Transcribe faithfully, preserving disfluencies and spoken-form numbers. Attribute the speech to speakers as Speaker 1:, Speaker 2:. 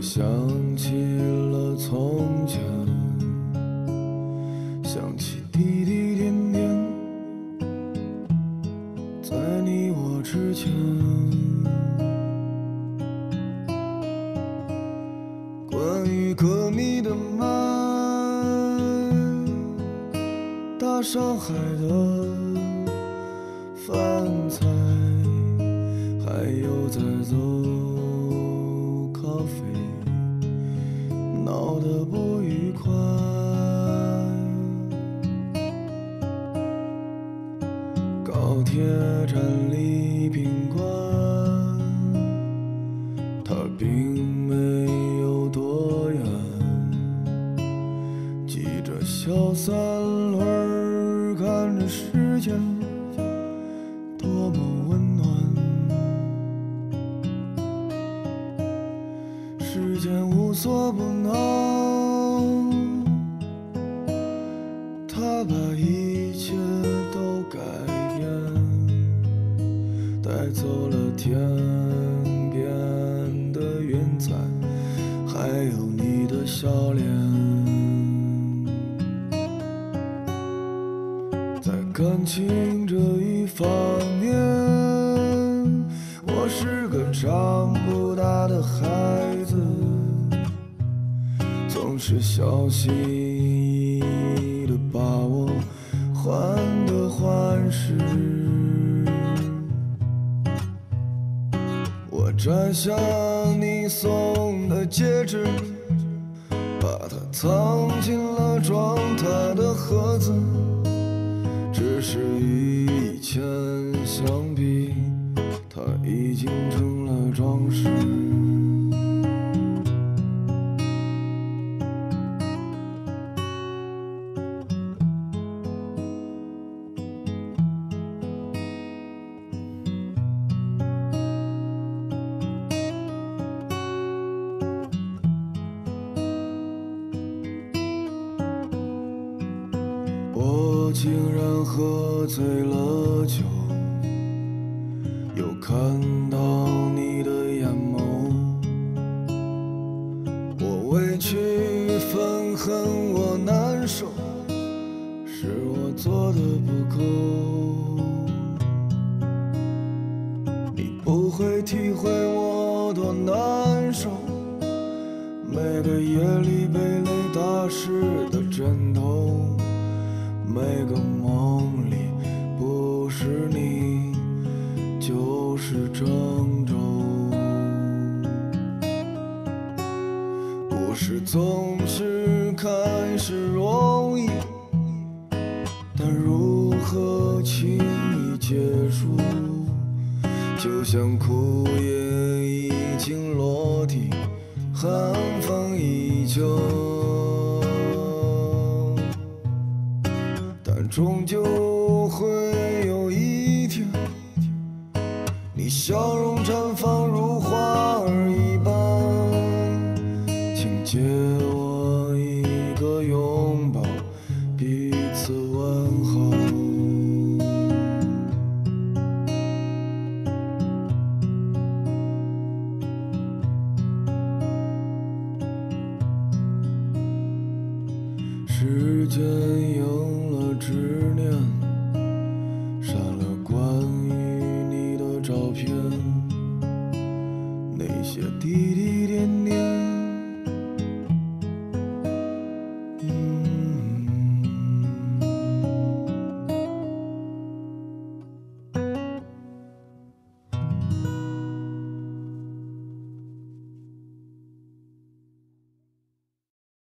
Speaker 1: 想起了从前，想起滴滴点点，在你我之间。关于歌迷的梦，大上海的饭菜，还有在走咖啡，闹得不愉快。高铁站离宾馆，它并没有多远，骑着小三轮儿，看着时间多么温暖。时间无所不能，它把一切都改变，带走了天边的云彩，还有你的笑脸。在感情这一方面，我是个长不大的孩子，总是小心翼翼地把我患得患失。我摘下你送的戒指，把它藏进了装它的盒子，只是与以前相比，它已经成了装饰。我竟然喝醉了酒，又看到你的眼眸，我委屈愤恨我难受，是我做的不够。你不会体会我多难受，每个夜里被雷打湿的枕头，每个梦里不是你就是郑州。故事总是开始容易，但如何轻易结束？就像枯叶已经落地，寒风依旧，终究会有一天，你笑容绽放如花儿一般，请借我一个拥抱，彼此问候。时间